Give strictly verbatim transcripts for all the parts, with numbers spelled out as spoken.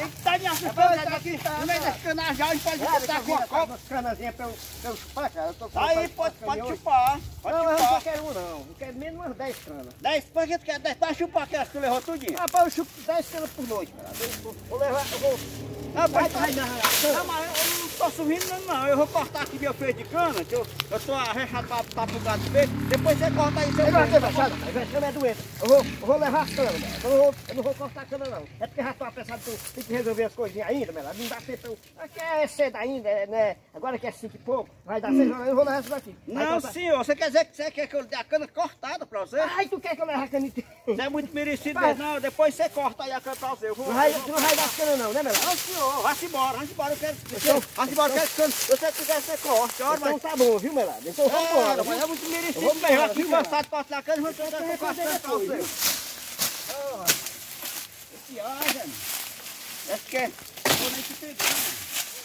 Ele tá me assustando aqui, no meio das canas já, ele pode botar com a copa. Canazinha pra eu, pra eu chupar, cara. Eu tô com Aí pode, pode chupar, pode não, chupar. eu não quero um não, eu quero menos umas dez canas. dez, por que tu quer dez? Pra chupar aquelas que tu levou tudinho. Rapaz, eu chupo dez canas por noite, cara. Eu vou, vou levar, eu vou... Não, vai, vai, vai, vai, não, mas eu não tô subindo não, eu vou cortar aqui meu feio de cana, que eu, eu tô arrechado pra, pra pro gado feio, depois você corta aí seu Eu não feio. vou deixar, a cana é doente. Eu vou, eu vou levar as canas, né? eu, não vou, eu não vou cortar a cana não. É porque já tô apressado, tu tem que resolver as coisinhas ainda, Melado. Não dá tempo, eu... Aqui é cedo ainda, né? Agora que é cinco e pouco, vai dar seis horas, eu vou levar isso daqui. Não, senhor, você quer dizer que você quer que eu dê a cana cortada pra você? Ai, tu quer que eu leve a cana inteira? Você é muito merecido mesmo, não, depois você corta aí a cana pra você. Eu vou, Não vai, eu vou... tu não vai dar as canas não, né, Melado? Não, senhor, vai-se embora, vai-se embora, eu quero... Então, vai-se embora, eu quero que cana... Se você quiser, você corte, olha, Então mas... tá bom, viu, Melado? Então vamos embora, É, mas viu? é muito merecido Vamos mesmo, embora, aqui viu, cansado de cortar a cana, eu vou tentar Vai cortar a fazer cana pra depois, você. viu? Ah, esse ar, gente. Esse que é... Vou nem te pegar.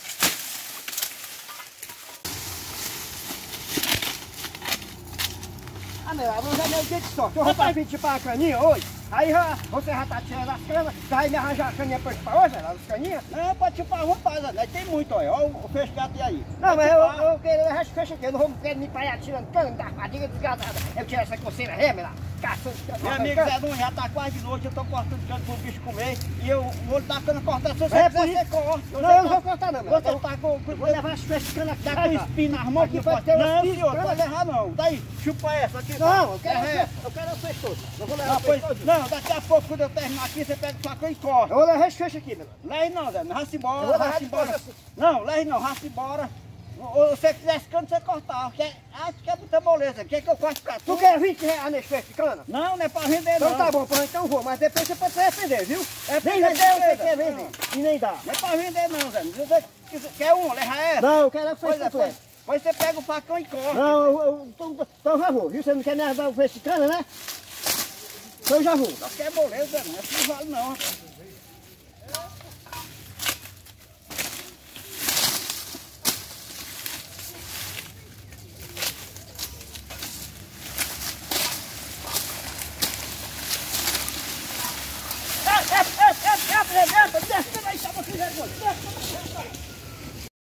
Ah, Melado, hoje é meu dia de sorte. Eu vou pra vir chupar a caninha hoje. Aí já, você já tá tirando as canas, vai me arranjar a caninha pra chupar hoje, Melado, as caninhas? Não, pode chupar à vontade, né? Tem muito, olha. Olha o peixe gato aí. Não, Pode mas eu, chupar. eu quero o resto fecha aqui. Eu não vou querer me parar tirando cana, da fadiga desgastada. Eu tiro essa coceira ré, Melado, caçando cana. Meu amigo Zé Nunes, já tá quase de noite, eu tô cortando cana pro bicho comer. E eu vou lhe dar cana cortada. Se você É, quiser, por você corta. Se Não, você eu não vou cortar não, Melado. Você Eu tá com... vou levar as fechas cana aqui. Tá com espinho nas mãos Aqui que vai pode... ter umas Não, pinhas, senhor, cana. pode levar não. Daí, chupa essa aqui. Não, eu quero, É, eu quero o peixe todo. Eu vou levar não, o peixe pois, todo. não, daqui a pouco, quando eu terminar aqui, você pega o facão e corta. Eu vou levar esse fecha aqui, Melado. Leve não, Zé, raça Eu embora, vou levar raça de embora. coisa assim. Não, leve não, raça embora. Ou se você quisesse cana, você cortar. Quer, acho que é muita moleza. Quer que eu corte pra tu? Tu quer vinte reais nesse fecho de cana? Não, não é pra vender não. Então tá bom, pô, então vou, mas depois você pode se arrepender, viu? É pra Nem vender, você vender, quer Zé. vender. E nem dá. Não é pra vender não, Zé. Você quiser- quer um, leva essa. Não, eu quero o Pois fecho é, completo. pois, pois você pega o facão e corta. Não, eu, eu, então, então eu já vou, viu? Você não quer me ajudar o fecho de cana, né? Então eu já vou. Só que é moleza, Zé. Não é assim vale não, rapaz. É, é, é, é, é, é, é, é, desce, vai, chama aqui, Zé Nunes, desce, desce, desce.